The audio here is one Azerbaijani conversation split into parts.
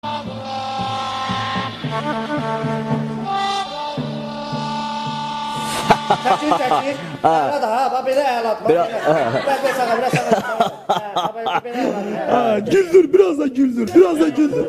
Çəkil. Əla da, ha, belə əla. Biraz sağa, biraz sağa. Belə əla. Güldür, biraz da güldür, biraz da güldür.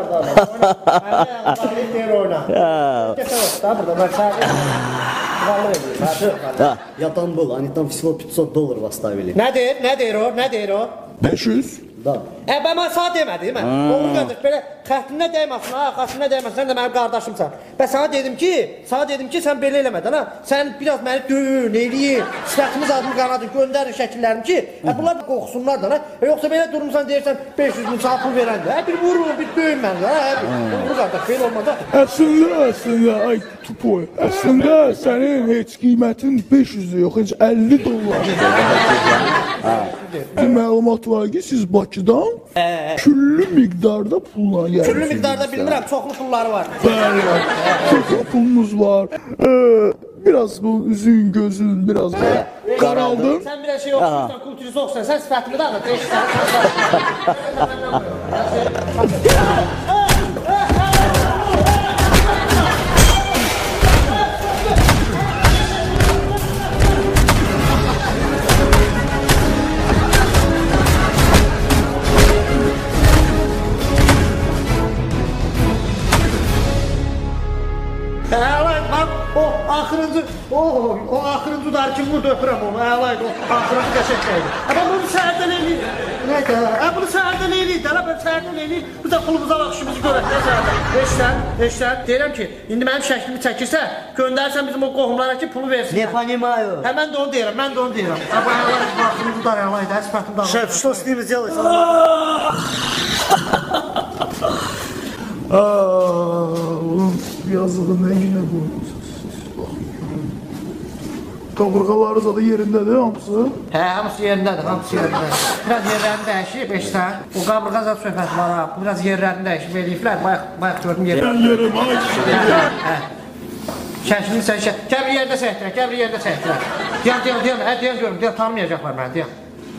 Я там был, они там всего $500 оставили. Nə deyir o? 500? Да. Ben sana demədim, oğul qardaş, belə xətrinə dəyməsin, arxasına dəyməsin, sən də mənim qardaşımsan. Ben sana dedim ki, sən belə eləmədin, ha? Sən biraz məni döyün, eləyin, sifətimiz adını qanadın, göndərin şəkillərini ki, bunlar qoxusunlar da, yoxsa belə durmuşsan deyirsən 500 min sana pul verəndir, bir vurun, bir döyün mən, oğul qardaş, belə olmaz, ha? Əslində, ay tupoy, əslində sənin heç qiymətin 500'ü yox, heç $50. Bir məlumat var ki, siz Bakıdan küllü miqdarda pulla gəlirsiniz. Küllü miqdarda bilmirəm, çoxlu pulları var. Bəli, çoxlu pulunuz var. Biraz bu üzün, gözün biraz qaraldın. Sən bir şey oxuyursan, kulturizi oxusan, sən sifətimi dağıt, o axırıncı dar kim vurdu öpürəm onu, əlaydı, o axırıncı qəşəkdəydi. Ama bunu səhərdən eləyir. Nədir? Bunu səhərdən eləyir, ben səhərdən eləyir. Biz də pulumuza baxışımızı görək, nə səhərdən? Eşlər, deyirəm ki, indi mənim şəklimi çəkirsə, göndərsən bizim o qohumlara ki, pulu versin. Не понимаю. Mən də onu deyirəm, Bu əlaydı, axırıncı dar əlaydı, sifətim dağılır. Шеф, что с ними сделать? Bunun yazığı neyine koymuş? Kaburgaları da yerindədir hamısı. Hamısı yerindədir, Biraz yerlərini dəyişib, eşsən. O qaburğa zat söhbət var, biraz yerlərini dəyişib eləyiblər, bayaq gördüm yerlərini. Ben yerim, ay Şəklini sən gəl bir yerdə səhtirə, Deyən görüm, tanımayacaqlar məni, deyən.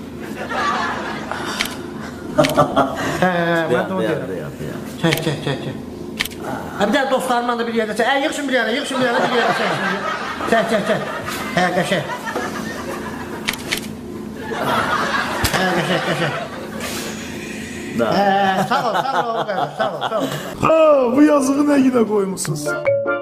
Mən də onu deyirəm. Çək. Bir də dostlarımla da bir yerdə çək. Yığışın bir yerdə bir yerdə çək. Çək. Qəşək. Qəşək. Sağ ol, qardaş, sağ ol. Bu yazığı nə yine koymuşsunuz?